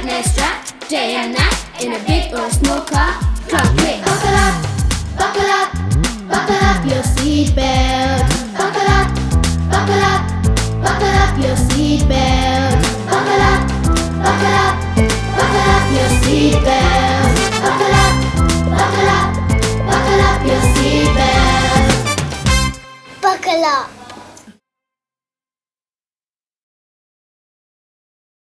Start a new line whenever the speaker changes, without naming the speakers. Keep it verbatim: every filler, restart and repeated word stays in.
their strap, day and night, in a big or a small car. Club quick. Buckle up, buckle up, buckle up your seatbelt. Buckle up, buckle up, buckle up your seatbelt. Buckle up, buckle up, buckle up your seatbelt. Buckle up, buckle up, buckle up your seatbelt. Buckle up.